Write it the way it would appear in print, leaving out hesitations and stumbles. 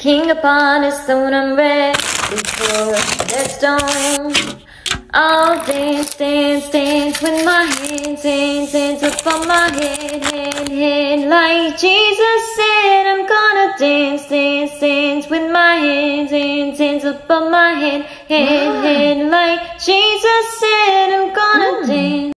King upon his throne, I'm ready for that stone. I'll dance, dance, dance with my hands, hands, hands up on my head, head, head. Like Jesus said, I'm gonna dance, dance, dance with my hands, hands, hands up on my head, head, head. Like Jesus said, I'm gonna dance.